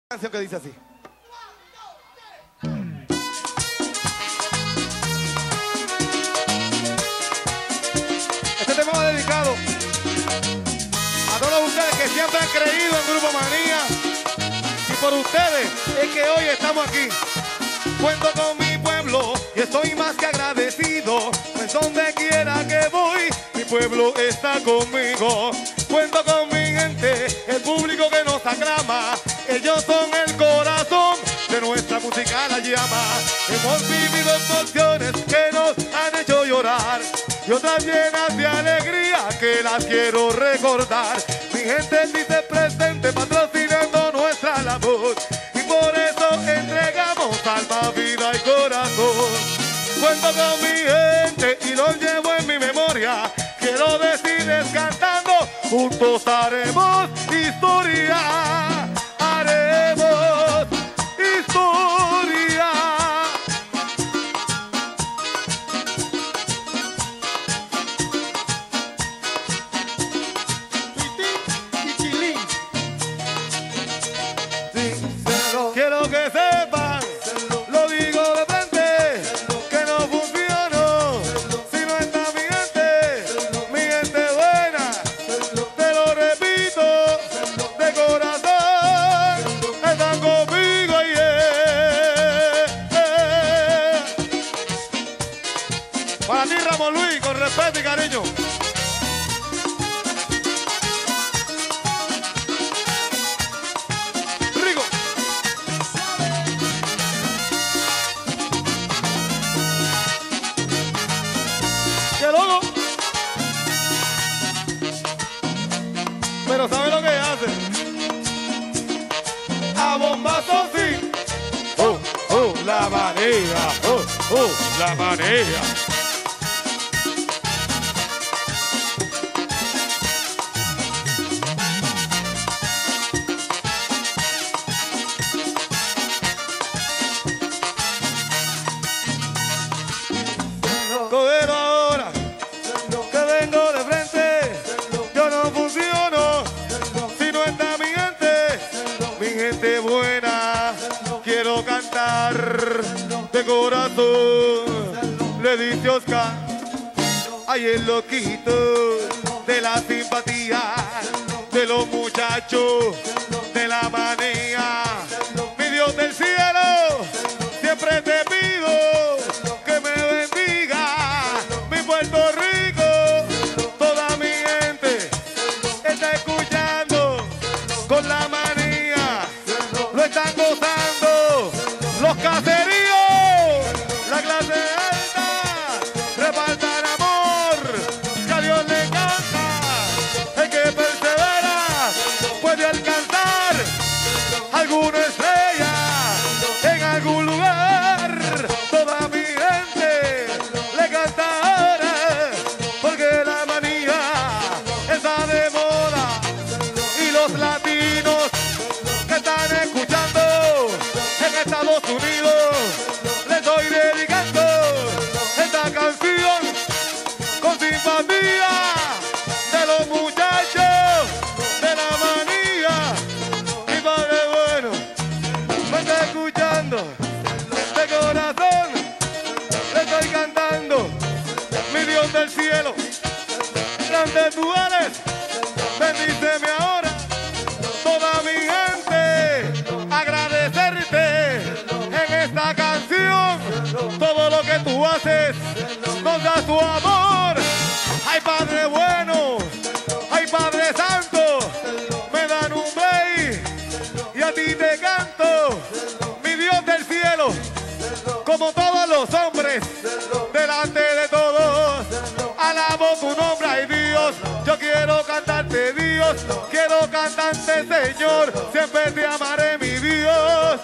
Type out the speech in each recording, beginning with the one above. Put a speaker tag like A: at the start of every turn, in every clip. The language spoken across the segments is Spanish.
A: Canción que dice así. Este tema va dedicado a todos ustedes que siempre han creído en Grupo Manía, y por ustedes es que hoy estamos aquí. Cuento con mi pueblo y estoy más que agradecido, pues donde quiera que voy mi pueblo está conmigo. Cuento con mi gente, el público que nos aclama, ellos son el corazón de nuestra música, la llama. Hemos vivido emociones que nos han hecho llorar y otras llenas de alegría que las quiero recordar. Mi gente dice presente patrocinando nuestra labor y por eso entregamos alma, vida y corazón. Cuento con mi gente y lo llevo en mi memoria. Quiero decirles cantando, juntos haremos historia. Haremos historia.
B: Pitín y Chilín.
A: Quiero que sepan, lo digo de frente, que no funciono si no está mi gente buena. Te lo repito, de corazón, están conmigo y Para ti, Ramón Luis, con respeto y cariño. Rico. ¡Qué loco! Pero ¿sabe lo que hace? A bombazo sí. La manera. La manera. Pero ahora que vengo de frente, yo no funciono si no está mi gente buena. Quiero cantar de corazón, le dice Oscar, ay el loquito de la simpatía de los muchachos de la manía. Mi Dios del cielo, siempre te pido que me bendiga mi Puerto Rico. Toda mi gente está escuchando con la manía, lo están gozando los caseríos, la clase alta, repartan amor, que a Dios le encanta. El que persevera puede alcanzar alguna estrella en algún lugar. Toda mi gente le canta ahora, porque la manía está de moda y los latinos que están escuchando en Estados Unidos les estoy dedicando esta canción con simpatía de los muchachos de la manía. Mi padre bueno me está escuchando de corazón, le estoy cantando. Mi Dios del cielo, grande tú eres, bendíceme ahora. Toda mi gente, agradecerte en esta canción, todo lo que tú haces, nos da tu amor. Ay Padre bueno, ay Padre santo, me dan un rey y a ti te canto. Mi Dios del cielo, como todos los hombres, delante de todos, alabo tu nombre, ay Dios. Yo quiero cantarte, Dios, quiero cantarte, Señor, siempre te amaré, mi Dios.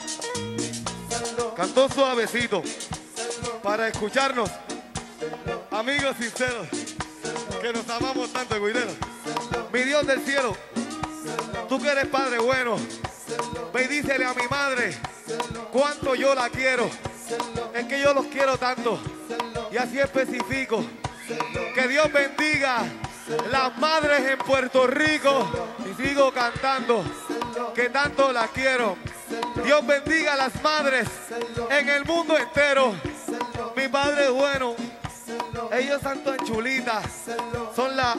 A: Cantó suavecito para escucharnos, amigos sinceros, que nos amamos tanto, Guidero. Mi Dios del cielo, tú que eres Padre bueno, ve y dícele a mi madre cuánto yo la quiero. Es que yo los quiero tanto, y así especifico. Que Dios bendiga las madres en Puerto Rico y sigo cantando. que tanto las quiero. Dios bendiga a las madres en el mundo entero. Mi padre es bueno. Ellos son tan chulitas. Son la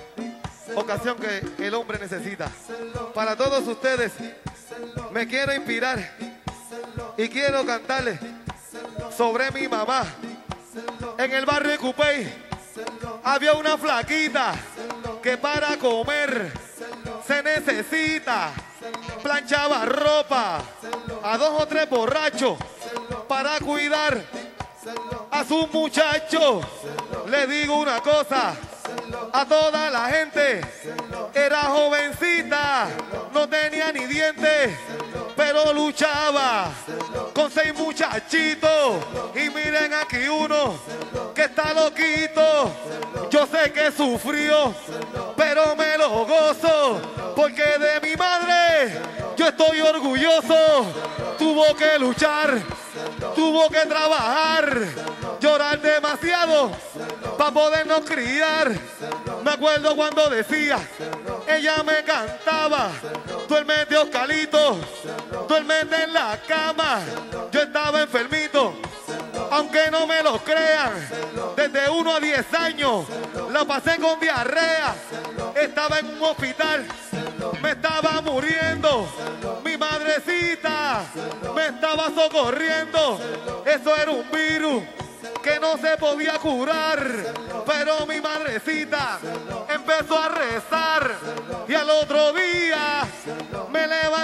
A: ocasión que el hombre necesita. Para todos ustedes, me quiero inspirar y quiero cantarles sobre mi mamá. En el barrio de Cupey había una flaquita que para comer se necesita. Planchaba ropa a 2 o 3 borrachos para cuidar a su muchacho. Le digo una cosa a toda la gente: era jovencita, no tenía ni dientes, pero luchaba con 6 muchachitos. Y miren aquí uno que está loquito. Yo sé que sufrió, pero me lo gozo, porque de mi madre yo estoy orgulloso. Tuvo que luchar, tuvo que trabajar, llorar demasiado para podernos criar. Me acuerdo cuando decía, ella me cantaba: duérmete, Oscarito, duérmete en la cama. Yo estaba enfermito, aunque no me lo crean. Desde 1 a 10 años la pasé con diarrea. Estaba en un hospital, me estaba muriendo. Mi madrecita me estaba socorriendo. Eso era un virus que no se podía curar, pero mi madrecita empezó a rezar. Y al otro día me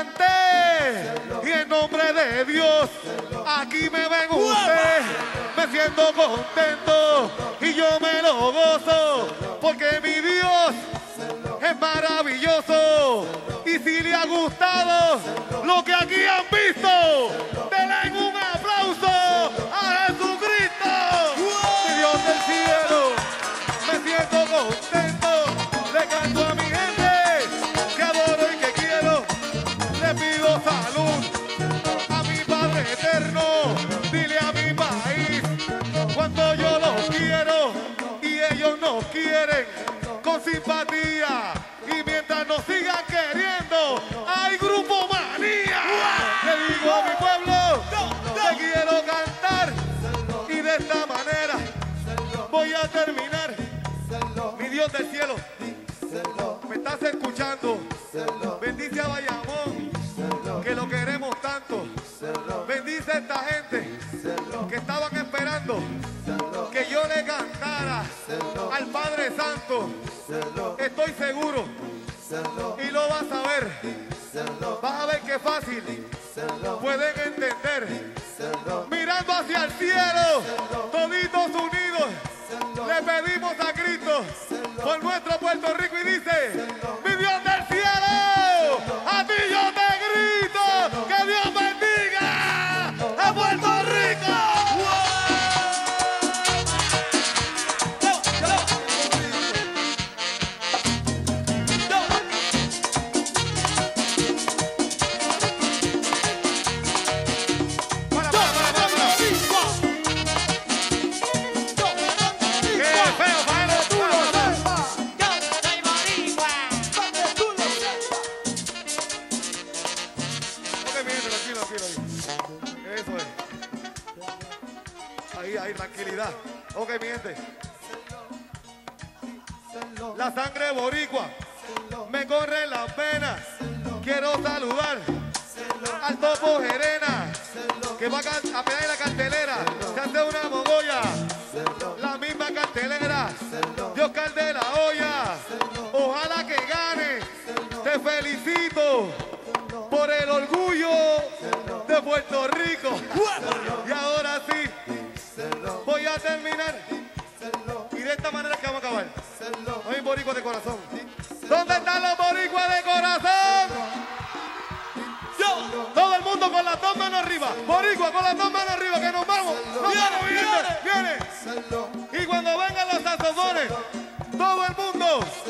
A: levanté y en nombre de Dios aquí me ven usted. Me siento contento y yo me lo gozo, porque mi Dios es maravilloso. Y si le ha gustado lo que aquí han visto, denle un aplauso a Jesucristo, mi Dios del cielo. Me siento contento, le canto a mi gente que adoro y que quiero. Le pido salud a mi Padre eterno. Dile a mi país cuánto yo los quiero y ellos nos quieren con simpatía. Y mientras nos sigan queriendo, hay Grupo Manía. Le digo a mi pueblo que quiero cantar, y de esta manera voy a terminar. Mi Dios del cielo, me estás escuchando. Bendice a Bayamón, que lo queremos tanto. Bendice a esta gente que estaban esperando que yo le cantara al Padre Santo. Estoy seguro y lo vas a ver. Vas a ver qué fácil pueden entender. Mirando hacia el cielo, toditos unidos, le pedimos a Cristo por nuestro Puerto Rico, y dice: mi Dios del cielo, a ti yo te grito, que Dios bendiga a Puerto Rico. Eso es. Ahí, tranquilidad. Ok, mi gente. La sangre boricua me corre en las venas. Quiero saludar al Topo Gerena, que va a pegar en la cartelera. Se hace una mogolla, la misma cartelera de Oscar de la Hoya. Ojalá que gane. Te felicito por el orgullo de Puerto Rico. Y ahora sí, voy a terminar. Y de esta manera es que vamos a acabar. No hay boricuas de corazón. ¿Dónde están los boricuas de corazón? Todo el mundo con las 2 manos arriba. Boricua con las 2 manos arriba, que nos vamos. Viene. Y cuando vengan los saxofones, todo el mundo